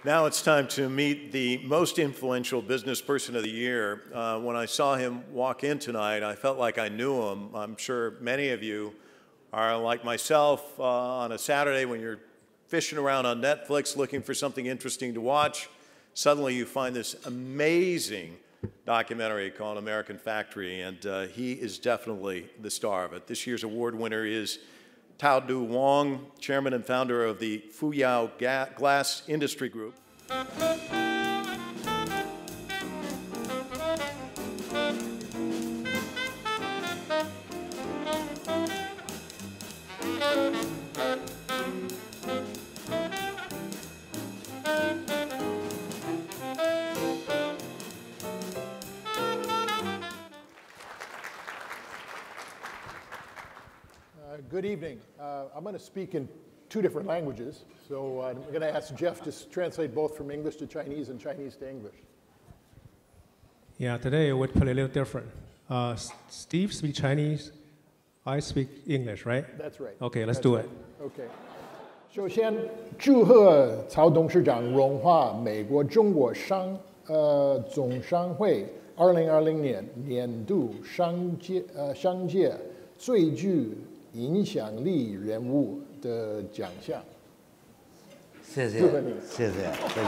Now it's time to meet the most influential business person of the year. When I saw him walk in tonight, I felt like I knew him. I'm sure many of you are like myself on a Saturday when you're fishing around on Netflix looking for something interesting to watch. Suddenly you find this amazing documentary called American Factory, and he is definitely the star of it. This year's award winner is Wong, chairman and founder of the Fuyao Glass Industry Group. Good evening. I'm going to speak in two different languages, so I'm going to ask Jeff to translate both from English to Chinese and Chinese to English. Yeah, today we'll play a little different. Steve speaks Chinese, I speak English, right? That's right. Okay, let's do it. Okay. 首先，祝贺曹董事长荣获美国中国总商会2020年年度商界最具影响力人物的奖项。 谢谢，谢谢。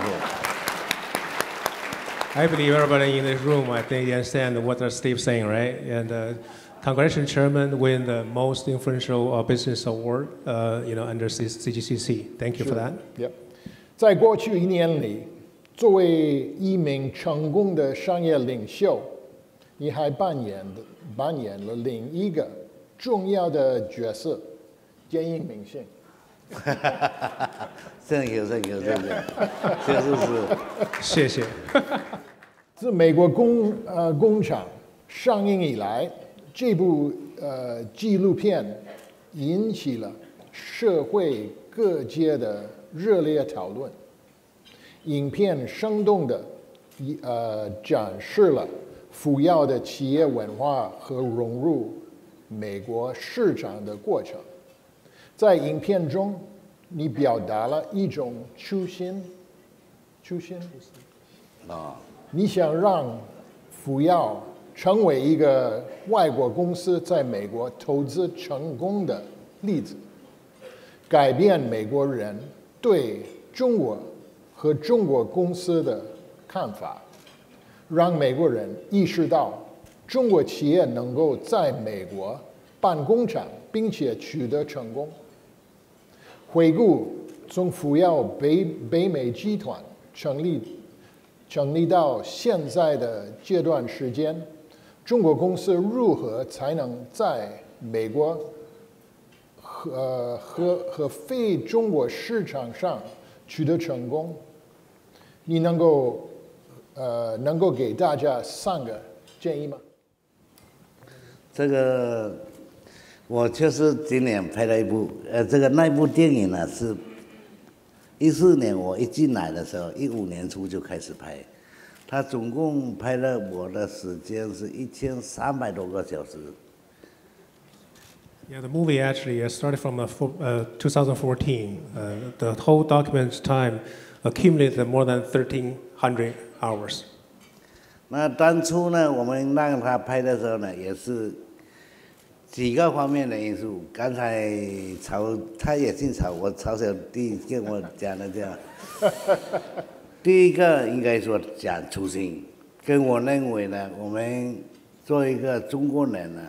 I believe everybody in this room, I think, understand what Steve's saying, right? And congratulations, Chairman, win the most influential business award, under CGCC. Thank you for that. Yep. 在过去1年里，作为一名成功的商业领袖，你还扮演了另一个重要的角色，见义明信。 Thank you， 谢谢。 自美国工厂上映以来，这部纪录片引起了社会各界的热烈讨论。影片生动地展示了Fuyao的企业文化和融入美国市场的过程。在影片中，你表达了一种初心，你想让Fuyao成为一个外国公司在美国投资成功的例子，改变美国人对中国和中国公司的看法，让美国人意识到中国企业能够在美国办工厂，并且取得成功。回顾从Fuyao北美集团成立到现在的这段时间，中国公司如何才能在美国和非中国市场上取得成功？你能够给大家3个建议吗？ 这个我就是今年拍了一部，那部电影呢是14年我一进来的时候，15年初就开始拍，他总共拍了我的时间是1300多个小时。 Yeah, the movie actually started from 2014. The whole document's time accumulated more than 1,300 hours. 那当初呢，我们让他拍的时候呢，也是几个方面的因素。刚才他也姓曹，我曹小弟跟我讲的这样。第一个应该说讲初心，跟我认为呢，我们作为一个中国人呢，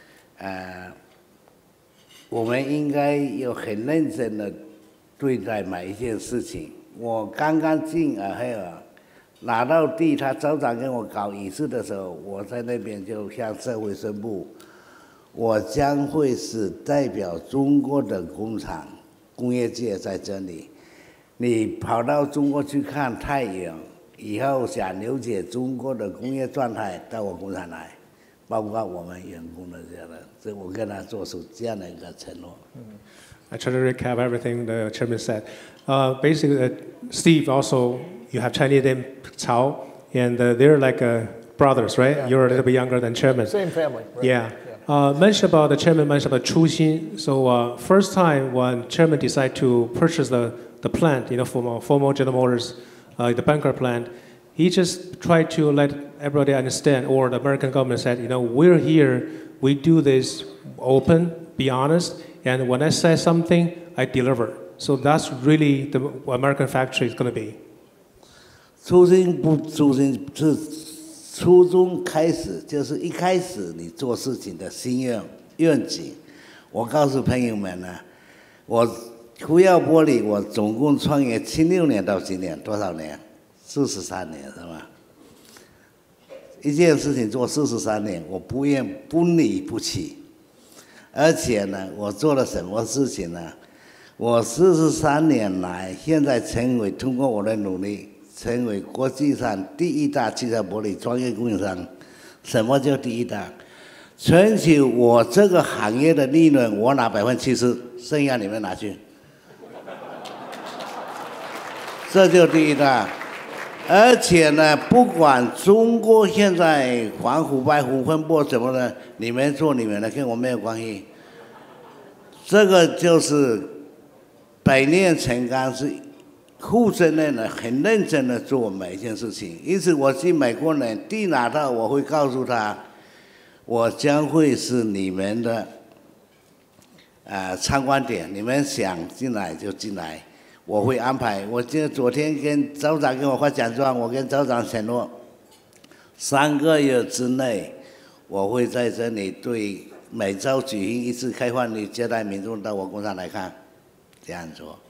我们应该有很认真的对待每一件事情。我刚刚进海尔拿到地，他州长跟我搞仪式的时候，我在那边就向社会宣布，我将会是代表中国的工厂工业界在这里。你跑到中国去看太阳，以后想了解中国的工业状态，到我工厂来，包括我们员工的这样的，所以我跟他做出这样的一个承诺。 I try to recap everything the chairman said. Basically, Steve also, you have Chinese name Cao, and they're like brothers, right? Yeah. You're a little bit younger than chairman. Same family, right? Yeah. Mention about the chairman mentioned about Chu Xin. So first time when chairman decided to purchase the the plant, former General Motors, the bunker plant. He just tried to let everybody understand, or the American government said, we're here, we do this open, be honest, and when I say something, I deliver. So that's really the American factory is going to be. 初衷开始就是一开始你做事情的心愿景。我告诉朋友们呢，我福耀玻璃我总共创业76年到今年多少年？43年是吧？一件事情做43年，我不离不弃。而且呢，我做了什么事情呢？我43年来，现在通过我的努力，成为国际上第一大汽车玻璃专业供应商。什么叫第一大？全球我这个行业的利润，我拿70%，剩下你们拿去。这就第一大。而且呢，不管中国现在反腐败、腐分拨什么的，你们做你们的，跟我没有关系。这个就是百炼成钢，是负责任的、很认真的做每一件事情。因此，我去美国人地拿到，我会告诉他，我将会是你们的参观点，你们想进来就进来。我会安排。我昨天跟州长给我发奖状，我跟州长承诺，3个月之内，我会在这里对每周举行一次开放日，接待民众到我工厂来看，这样做。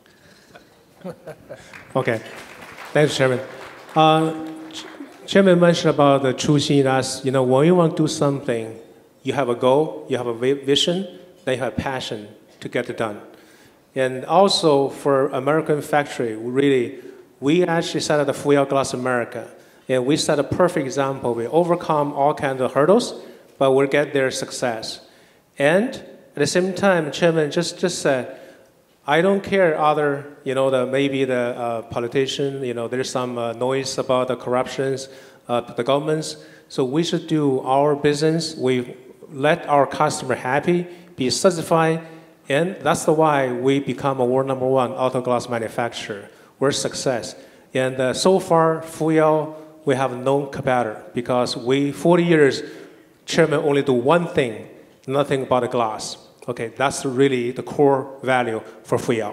Okay, thanks, Chairman. Chairman mentioned about the choosing us. When you want to do something, you have a goal, you have a vision, then you have passion to get it done. And also for American factory, we actually set up the Fuyao Glass America, and we set a perfect example. We overcome all kinds of hurdles, but we'll get their success. And at the same time, Chairman just said, I don't care other, maybe the politician, there's some noise about the corruptions, the governments. So we should do our business. We let our customer happy, be satisfied. And that's why we become a world #1 auto glass manufacturer. We're a success. And so far, Fuyao, we have no competitor because 40 years, Chairman only do one thing, nothing but the glass. Okay, that's really the core value for Fuyao.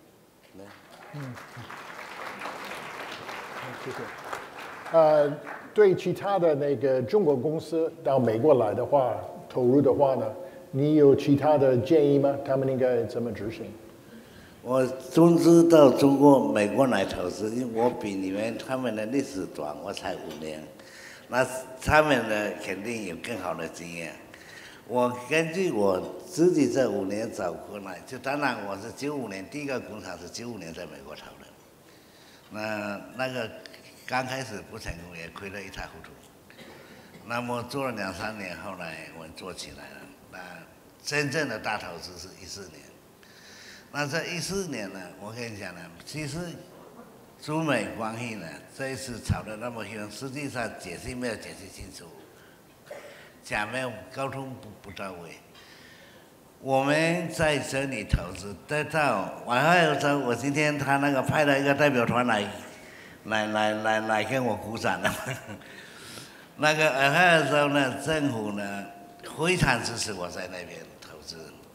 对其他的那个中国公司到美国来的话，投入的话呢？你有其他的建议吗？他们应该怎么执行？ 我总之到中国、美国来投资，因为我比他们的历史短，我才5年，那他们呢肯定有更好的经验。我根据我自己这5年走过来，就当然我是95年第一个工厂是95年在美国投的，那个刚开始不成功，也亏得一塌糊涂。那么做了2-3年，后来我们做起来了。那真正的大投资是14年。那这14年呢，我跟你讲呢，其实中美关系呢，这一次吵得那么凶，实际上解释没有解释清楚，讲没有沟通不到位。我们在这里投资得到，还有说，我今天他那个派了一个代表团来跟我鼓掌的。那个还有说呢，政府呢。非常支持我在那边投资。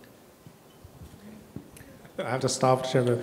I have to stop, Chairman.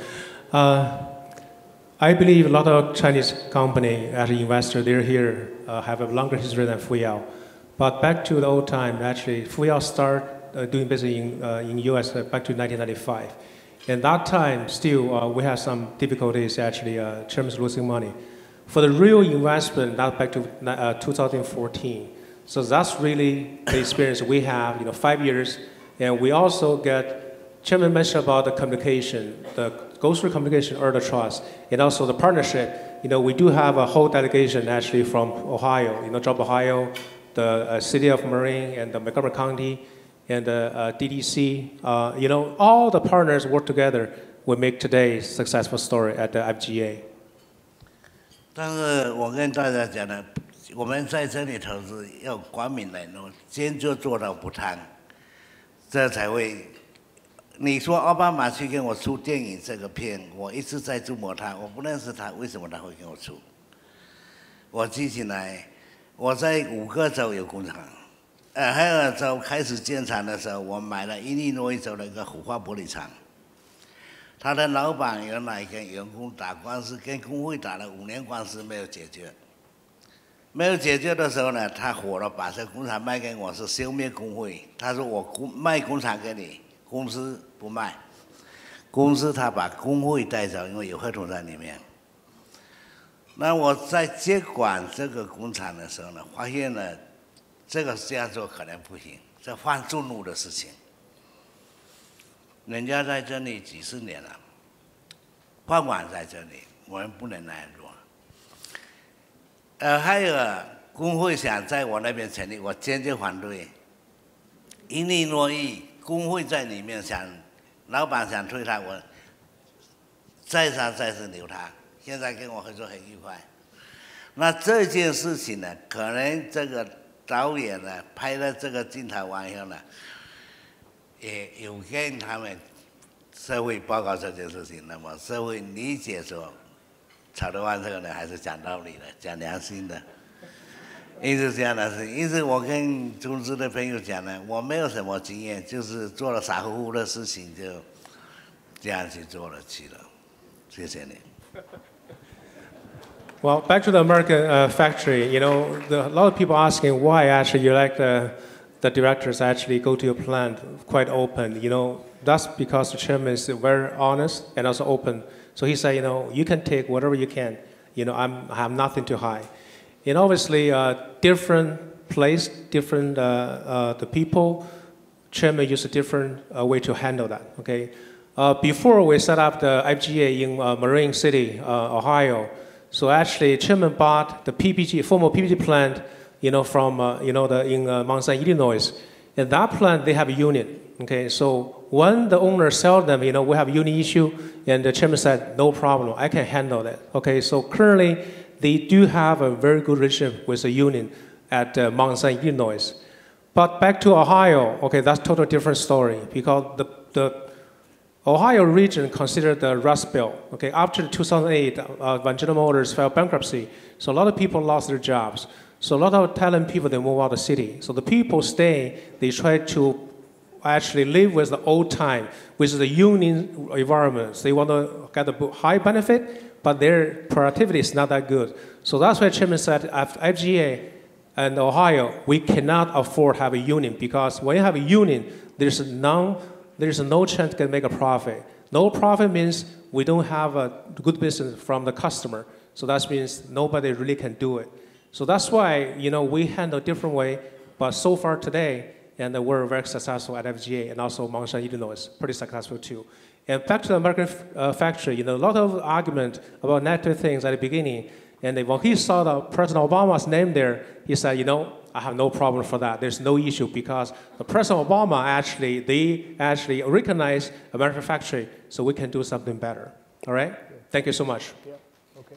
I believe a lot of Chinese company, as an investor, they're here, have a longer history than Fuyao. But back to the old time, actually, Fuyao started doing business in US back to 1995. And that time, still, we had some difficulties, actually, Chairman's losing money. For the real investment, that back to 2014. So that's really the experience we have, 5 years. And we also get, Chairman mentioned about the communication, goes through communication, earn the trust, and also the partnership. We do have a whole delegation actually from Ohio, Job Ohio, the city of Marin, and the Montgomery County, and the DDC. All the partners work together will make today's successful story at the FGA. 但是我跟大家讲呢。我们在这里投资要光明磊落，坚决做到不贪，这才会你说奥巴马去跟我出电影这个片，我一直在琢磨他，我不认识他，为什么他会跟我出？我记起来，我在5个州有工厂，还有州开始建厂的时候，我买了伊利诺伊州的一个虎化玻璃厂。他的老板原来跟员工打官司，跟工会打了5年官司没有解决。没有解决的时候呢，他火了，把这工厂卖给我，是消灭工会。他说我卖工厂给你，公司不卖，公司他把工会带走，因为有合同在里面。那我在接管这个工厂的时候呢，发现了这个这样做可能不行，这犯众怒的事情。人家在这里几十年了，饭碗在这里，我们不能那样做。还有工会想在我那边成立，我坚决反对。因利诺伊工会在里面老板想推他，我再三再四留他，现在跟我合作很愉快。那这件事情呢，可能这个导演呢拍了这个镜头完以后呢，也有跟他们社会报告这件事情，那么社会理解说。曹德旺这个人还是讲道理的，讲良心的，一直这样的事情。因此，我跟中资的朋友讲呢，我没有什么经验，就是做了傻乎乎的事情，就这样去做了去了。谢谢你。 Well, back to the American factory. You know, a lot of people asking why actually you like the directors actually go to your plant quite open. You know, that's because the chairman is very honest and also open. So he said, you know, you can take whatever you can. You know, I have nothing to hide. And obviously, different place, different the people, chairman use a different way to handle that. Okay. Before we set up the FGA in Marine City, Ohio, so actually, chairman bought the former PPG plant, you know, from in Mount St. Illinois. In that plant, they have a union. Okay, so when the owner sell them, you know, we have a union issue, and the chairman said, no problem, I can handle that. Okay, so currently, they do have a very good relationship with the union at Mount St. Illinois. But back to Ohio, okay, that's a totally different story because the Ohio region considered the Rust Belt. Okay, after 2008, when General Motors filed bankruptcy, so a lot of people lost their jobs. So a lot of talented people, they move out of the city. So the people stay, they try to actually live with the old time, with the union environments. They want to get a high benefit, but their productivity is not that good. So that's why Chairman said, after FGA and Ohio, we cannot afford to have a union because when you have a union, there's no chance to make a profit. No profit means we don't have a good business from the customer. So that means nobody really can do it. So that's why, you know, we handle a different way, but so far today, and we're very successful at FGA and also Mount St. Illinois, pretty successful too. And back to the American factory, you know, a lot of argument about negative things at the beginning. And when he saw the President Obama's name there, he said, you know, I have no problem for that. There's no issue because the President Obama they actually recognize American factory, so we can do something better. All right? Thank you so much. Yeah. Okay.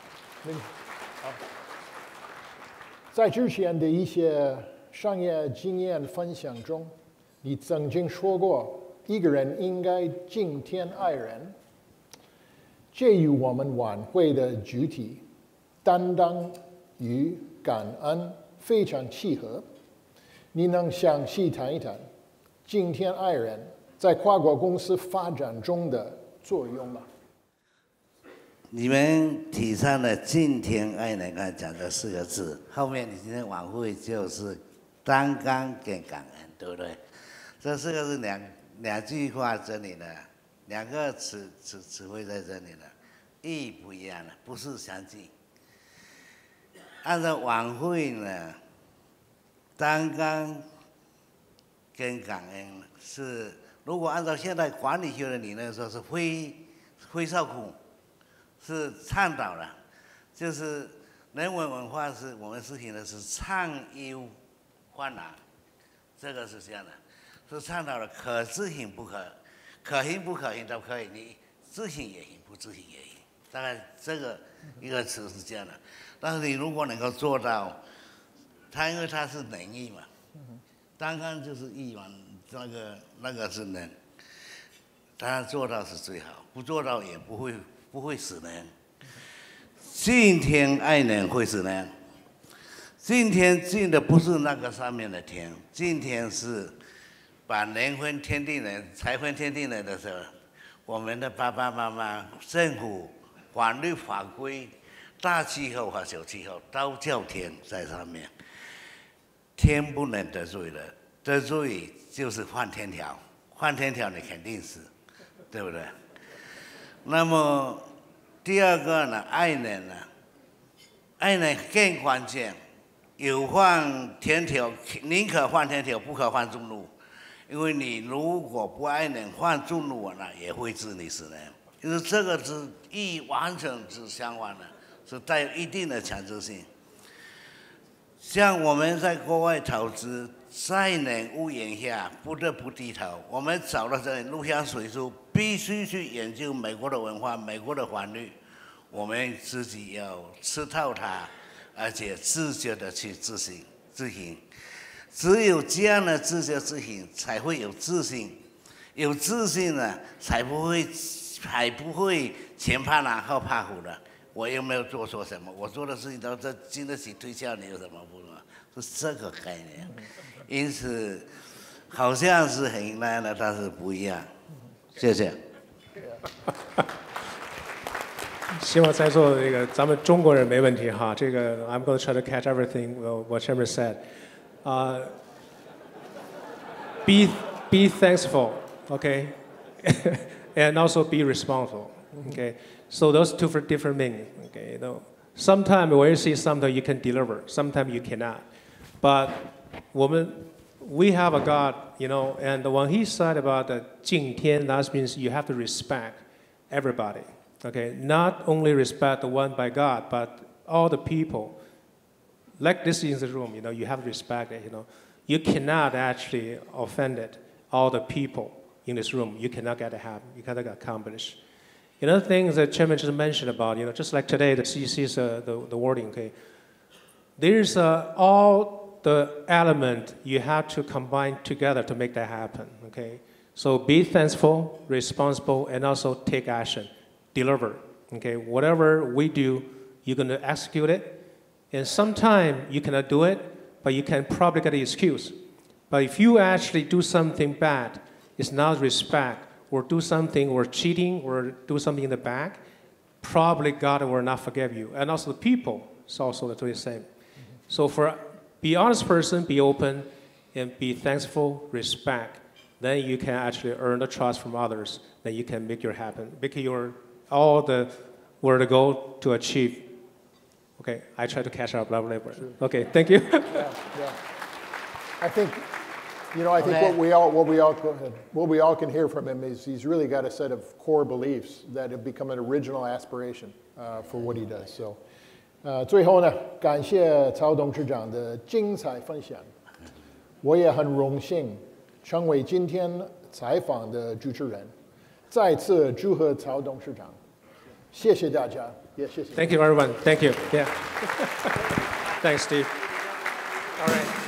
在之前的一些商业经验分享中，你曾经说过，一个人应该敬天爱人。这与我们晚会的主题“担当与感恩”非常契合。你能详细谈一谈敬天爱人在跨国公司发展中的作用吗？ 你们提倡的敬天爱人，刚才讲的4个字，后面你今天晚会就是担当跟感恩，对不对？这4个是两句话这里呢，2个词汇在这里呢，意义不一样的，不是相近。按照晚会呢，担当跟感恩是，如果按照现在管理学的理论说，是非受苦。是倡导的，就是人文文化是我们实行的是倡优患难，这个是这样的，是倡导的可执行不可行不可行都可以，你执行也行，不执行也行，大概这个一个词是这样的。但是你如果能够做到，因为它是能力嘛，担当就是义嘛，那个是能。 当然做到是最好，不做到也不会死人。今天爱人会死人，今天进的不是那个上面的天，今天是把人婚天定人、财婚天定人的时候，我们的爸爸妈妈、政府、法律法规、大气候和小气候都叫天在上面，天不能得罪人，得罪就是换天条，换天条你肯定死，对不对？那么第二个呢，爱人呢，爱人更关键，有换天条，宁可换天条，不可换众怒，因为你如果不爱人，换众怒呢，也会致你死人。因为这个是完全是相反的，是带有一定的强制性。像我们在国外投资，在人屋檐下不得不低头。我们找了这入乡随俗，必须去研究美国的文化、美国的法律，我们自己要吃透它，而且自觉的去执行。只有这样的自觉执行，才会有自信。有自信呢，才不会前怕狼后怕虎的。我又没有做错什么，我做的事情都经得起推敲，你有什么不能？是这个概念。因此，好像是很难的，但是不一样。谢谢。 希望在座的这个咱们中国人没问题哈。这个 I'm going to try to catch everything what Chairman said. Be thankful, okay, and also be responsible, okay. So those two for different meanings, okay. You know, sometimes when you see something you can deliver, sometimes you cannot. But we have a God, you know, and when he said about the 敬天, that means you have to respect everybody, okay. Not only respect the one by God, but all the people. Like this in the room, you know, you have to respect it, you know. You cannot actually offend all the people in this room. You cannot get it happen. You cannot get accomplished. Another thing that Chairman just mentioned about, you know, just like today, the CGC's the wording, okay. There's all the element you have to combine together to make that happen, okay. So be thankful, responsible, and also take action, deliver, okay. Whatever we do, you're going to execute it. And sometimes you cannot do it, but you can probably get an excuse. But if you actually do something bad, it's not respect, or do something, or cheating, or do something in the back, probably God will not forgive you. And also the people is also the same. So be honest person, be open, and be thankful, respect. Then you can actually earn the trust from others. Then you can make all the where to go to achieve. Okay, I try to catch up later. Sure. Okay, thank you. Yeah. I think what we all can hear from him is he's really got a set of core beliefs that have become an original aspiration for what he does. So, 最后呢，感谢曹董事长的精彩分享，我也很荣幸成为今天采访的主持人，再次祝贺曹董事长，谢谢大家。Yeah, Thank you, everyone. Thank you. Yeah. Thanks, Steve. All right.